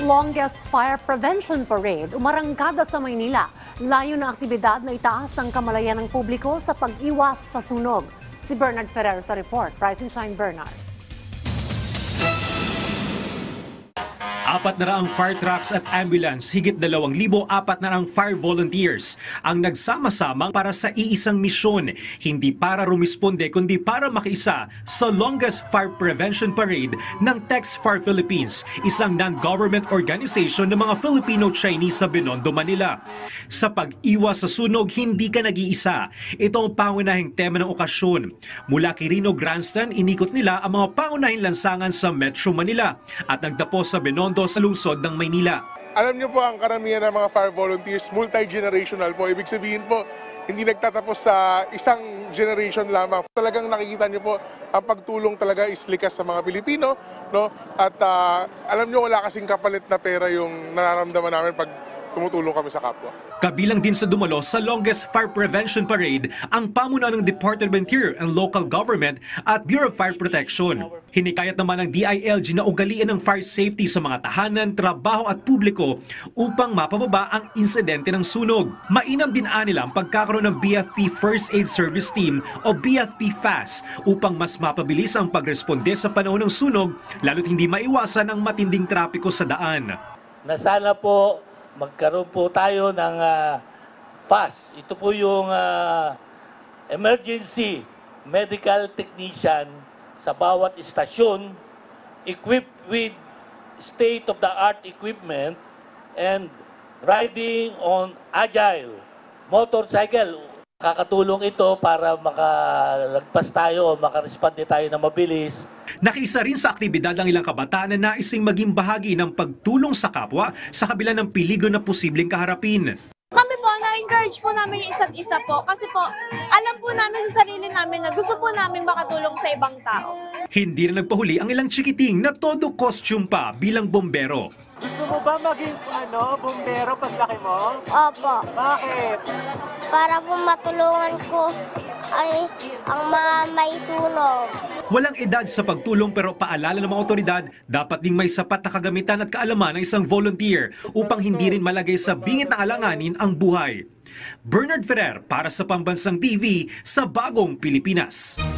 longest fire prevention parade umarangkada sa Maynila. Layo ng aktibidad na itaas ang kamalayan ng publiko sa pag-iwas sa sunog. Si Bernard Ferrer sa report. Rise and shine, Bernard. 400 fire trucks at ambulance, higit 2,400 fire volunteers ang nagsama-samang para sa iisang misyon. Hindi para rumisponde kundi para makiisa sa longest fire prevention parade ng TexFAR Philippines, isang non-government organization ng mga Filipino-Chinese sa Binondo, Manila. Sa pag-iwas sa sunog, hindi ka nag-iisa. Ito ang pangunahing tema ng okasyon. Mula Quirino Grandstand, inikot nila ang mga pangunahing lansangan sa Metro Manila at nagtapos sa Binondo sa lungsod ng Maynila. Alam niyo po, ang karamihan ng mga fire volunteers, multi-generational po. Ibig sabihin po, hindi nagtatapos sa isang generation lamang. Talagang nakikita niyo po, ang pagtulong talaga is likas sa mga Pilipino. No? At alam niyo, wala kasing kapalit na pera yung nararamdaman namin pag tumutulong kami sa kapwa. Kabilang din sa dumalo sa longest fire prevention parade ang pamunuan ng Department of Interior and Local Government at Bureau of Fire Protection. Hinikayat naman ng DILG na ugalian ng fire safety sa mga tahanan, trabaho at publiko upang mapababa ang insidente ng sunog. Mainam din nila ang pagkakaroon ng BFP First Aid Service Team o BFP FAS upang mas mapabilis ang pagresponde sa panahon ng sunog, lalo't hindi maiwasan ang matinding trapiko sa daan. Na sana po magkaroon po tayo ng FAS. Ito po yung emergency medical technician sa bawat istasyon, equipped with state-of-the-art equipment and riding on agile motorcycle. Kakatulong ito para makalagpas tayo o makarespond tayo na mabilis. Nakiisa rin sa aktibidad ang ilang kabataan na naising maging bahagi ng pagtulong sa kapwa sa kabila ng peligro na posibleng kaharapin. Kami po, na-encourage po namin yung isa't isa po kasi po, alam po namin sa sarili namin na gusto po namin makatulong sa ibang tao. Hindi na nagpahuli ang ilang chikiting na todo costume pa bilang bombero. Gusto mo ba maging bombero paglaki mo? Opo. Bakit? Para po matulungan ko ang mga may sunog. Walang edad sa pagtulong pero paalala ng mga otoridad, dapat ding may sapat na kagamitan at kaalaman ng isang volunteer upang hindi rin malagay sa bingit na alanganin ang buhay. Bernard Ferrer para sa Pambansang TV sa Bagong Pilipinas.